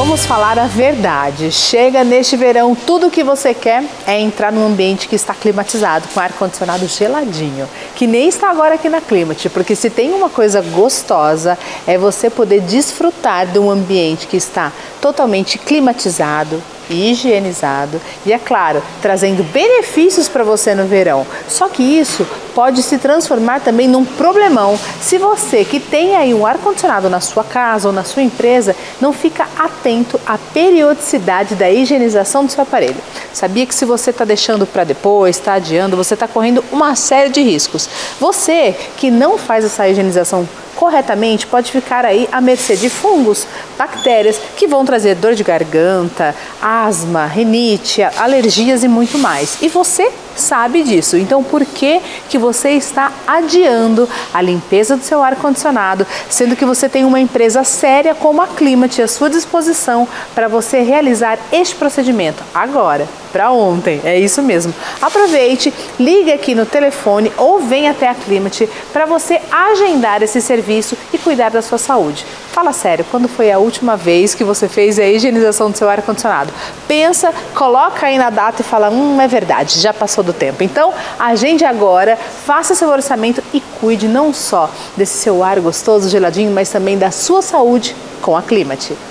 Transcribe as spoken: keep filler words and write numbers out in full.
Vamos falar a verdade. Chega neste verão, tudo o que você quer é entrar num ambiente que está climatizado, com ar-condicionado geladinho, que nem está agora aqui na Climate, porque se tem uma coisa gostosa, é você poder desfrutar de um ambiente que está totalmente climatizado, higienizado e, é claro, trazendo benefícios para você no verão. Só que isso pode se transformar também num problemão se você que tem aí um ar-condicionado na sua casa ou na sua empresa não fica atento à periodicidade da higienização do seu aparelho. Sabia que se você está deixando para depois, está adiando, você está correndo uma série de riscos. Você que não faz essa higienização corretamente pode ficar aí à mercê de fungos, bactérias que vão trazer dor de garganta, asma, rinite, alergias e muito mais. E você sabe disso. Então, por que que você está adiando a limpeza do seu ar-condicionado, sendo que você tem uma empresa séria como a Climate à sua disposição para você realizar este procedimento agora, para ontem? É isso mesmo. Aproveite, ligue aqui no telefone ou venha até a Climate para você agendar esse serviço e cuidar da sua saúde. Fala sério, quando foi a última vez que você fez a higienização do seu ar-condicionado? Pensa, coloca aí na data e fala, hum, é verdade, já passou do tempo. Então, agende agora, faça seu orçamento e cuide não só desse seu ar gostoso, geladinho, mas também da sua saúde com a Climate.